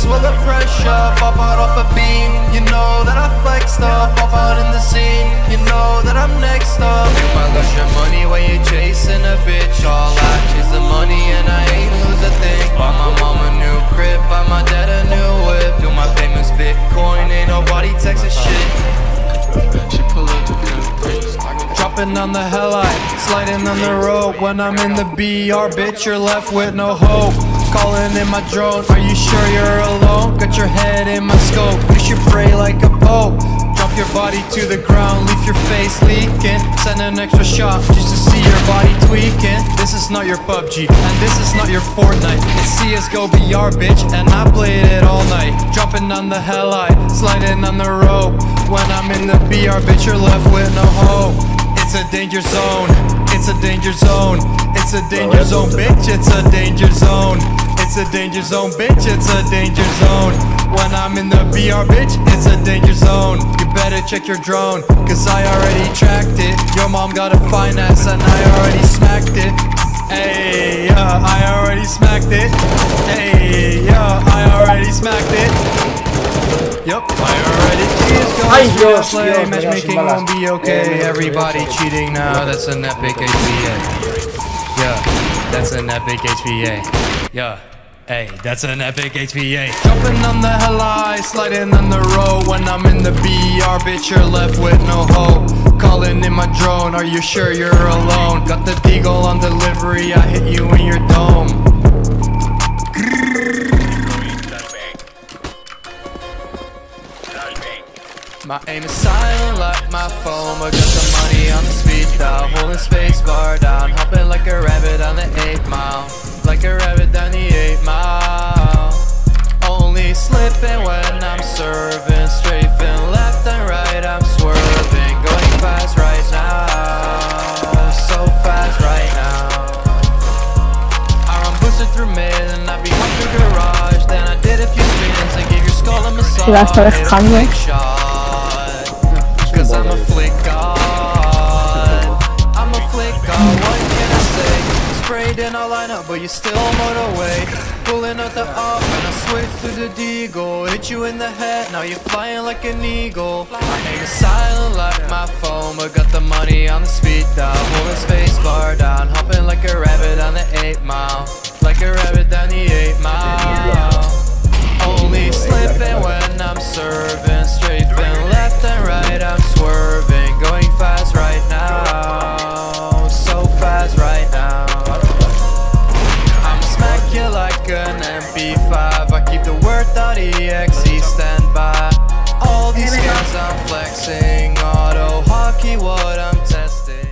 face full of pressure. Pop out off a beam, you know that I flexed up. Pop out in the scene, you know that I'm next up. You might lose your money when you're chasing a bitch. All I chase the money and I ain't lose a thing. Buy my mom a new crib, buy my dad a new whip. Do my payments Bitcoin, ain't nobody texting shit. She pull up the good. Dropping on the hellite, sliding on the rope. When I'm in the BR, bitch, you're left with no hope. Calling in my drone, are you sure you're alone? Got your head in my scope, you should pray like a pope. Drop your body to the ground, leave your face leaking. Send an extra shot just to see your body tweaking. This is not your PUBG, and this is not your Fortnite. It's CSGO BR, bitch, and I played it all night. Dropping on the hellite, sliding on the rope. When I'm in the BR, bitch, you're left with no hope. It's a danger zone, it's a danger zone. It's a danger zone, bitch, it's a danger zone. It's a danger zone, bitch, it's a danger zone. When I'm in the BR, bitch, it's a danger zone. You better check your drone, cause I already tracked it. Your mom got a finance and I already smacked it. Hey, yeah, I already smacked it. Hey, yeah, I already smacked it. Yup, I already play. Matchmaking won't be okay. Everybody cheating now, that's an epic HVA. Yeah, that's an epic HVA. Yeah, hey, that's an epic HVA. Jumping on the hellite, sliding on the road. When I'm in the BR, bitch, you're left with no hope. Calling in my drone, are you sure you're alone? Got the deagle on delivery, I hit you in your dome. My aim is silent like my phone, but got the money on the speed dial. Holding space bar down, hopping like a rabbit on the 8 mile. Like a rabbit down the 8 mile. Only slipping when I'm serving. Strafing left and right, I'm swerving. Going fast right now, so fast right now. I run boosted through mid and I be home through garage. Then I did a few spins and gave your skull a massage. Cause I'm a flick god, I'm a flick god, what can I say? Sprayed in our lineup, but you still motorway. Pulling out the up and I switch to the deagle. Hit you in the head, now you're flying like an eagle. My aim is silent like my phone, but got the money on the speed dial. Holding space bar down, hopping like a rabbit on the 8 mile. Like a rabbit down the 8 mile. Only slipping when I'm serving. Strafing left and right, I'm swerving. Going fast right now, so fast right now. I'ma smack you like an MP5. I keep the word.exe standby. All these skills I'm flexing. Auto hockey, what I'm testing.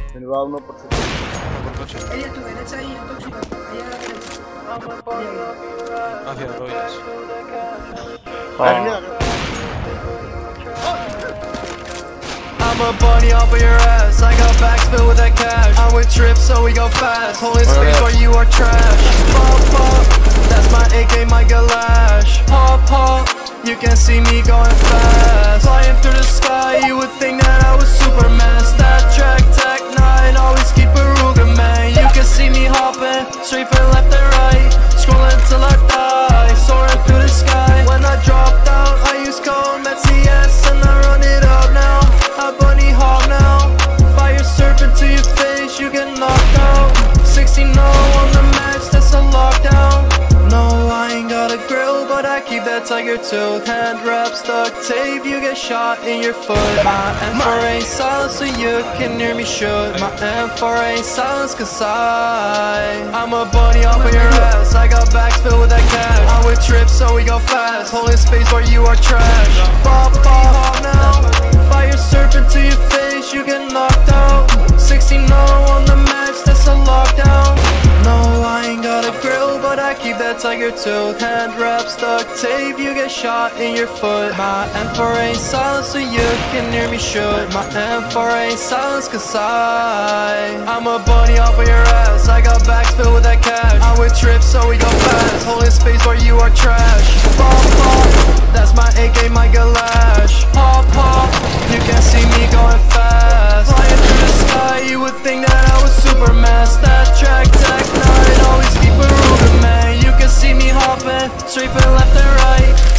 I'm a bunny off of your ass. I got bags filled with that cash. I'm with trips, so we go fast. Holding space while you are trash. Pop, pop, that's my AK, my Galash. Pop, pop, you can see me going fast. Flying through the sky, you would think that I was Superman. Stat track, Tech 9, always keep a Ruger, man. You can see me hopping, strafing left and right. Scrolling till I die, soaring through the sky. When I drop down, I use code CS and I run it up now. I bunny hop now. Fire serpent to your face, you get knocked out. 60-0 on the match, that's a lockdown. No, I ain't got a grill, but I keep that tiger tooth. Hand wraps, duct tape, you get shot in your foot. My M4 ain't silent, so you can hear me shoot. My M4 ain't silent, cause I'm a bunny off of your ass. I got bags filled with that cash. I'm with trips, so we go fast. Holding space while you are trash. Pop, pop, now. Fire serpent to your face, you get knocked out. 60-0 on the match, that's a lockdown. No, I ain't got a grill, but I keep that tiger tooth. Hand wraps, duct tape, you get shot in your foot. My M4 ain't silent, so you can hear me shoot. My M4 ain't silent, cause I'm a bunny off of your ass. I got bags filled with that cash. I'm with trips, so we go fast. Holding space while you are trash. Pop, pop, that's my AK, my Galash. Pop, pop, you can see me going fast. Flying through the sky, you would think that I was Superman. Stat track, Tech 9, always keep a Ruger, man. You can see me hopping, strafing left and right.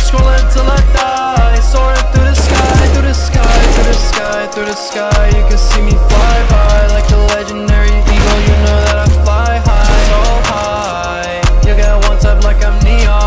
like I'm Neo.